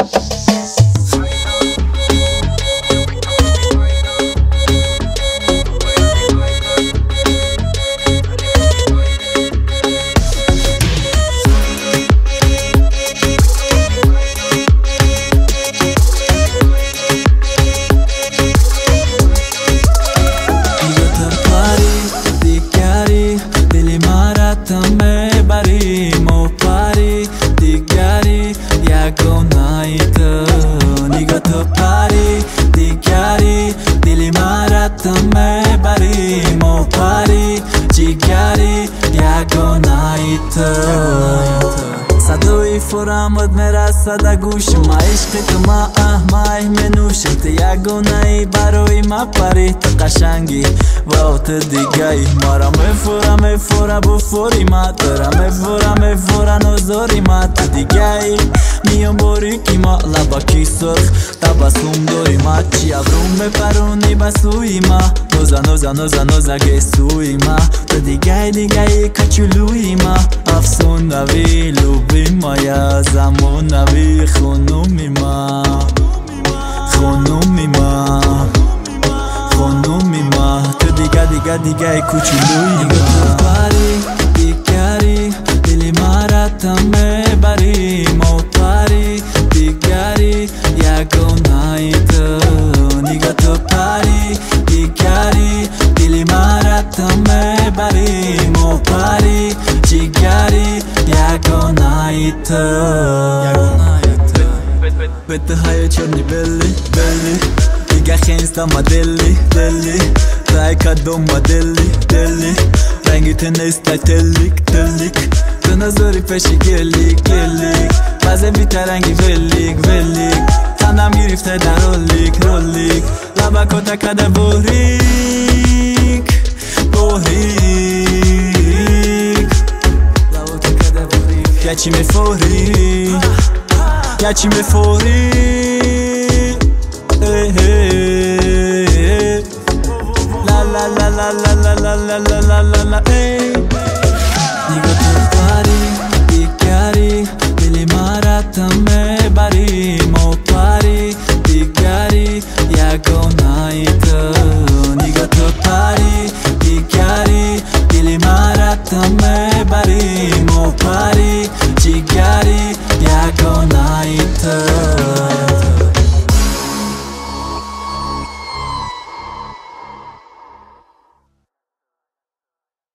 صدای فرامد میرسد گوش ما، عشق تو ما مای منوشم، تو یگانه ای برای ما پری، تو قشنگی و تو دیگه ما را میفوره بفوری ما، تو را میفوره نزاری ما، تو دیگه میام باریکی ما، لبا کی سرخ تبسم داری ما، چی ابروم میپرونی بسوی ما، نوزا گسوی ما، تو دیگه کچولوی ما، افسونوی لوبی ما، یا زمونوی خونومی ما، تو دیگه کچولوی ما، تو پاری دیگری دلی مرا تا میبری، ما پاری دیگری یگانه تو، نگاه تو پاری دیگری دلی مرا تا میبری، ما پاری دیگری یگانه تو. بده های چرنی بلی دیگه خینستا ما دلی تای کدوم ما دلی رنگی تو نیستا تلیک تو نظری پشی گلیک بازه بیتر رنگی ولیک تندم گرفته در رولیک لبا کتا کده بوریک یا چی میفوری la la la la la la la la la la la la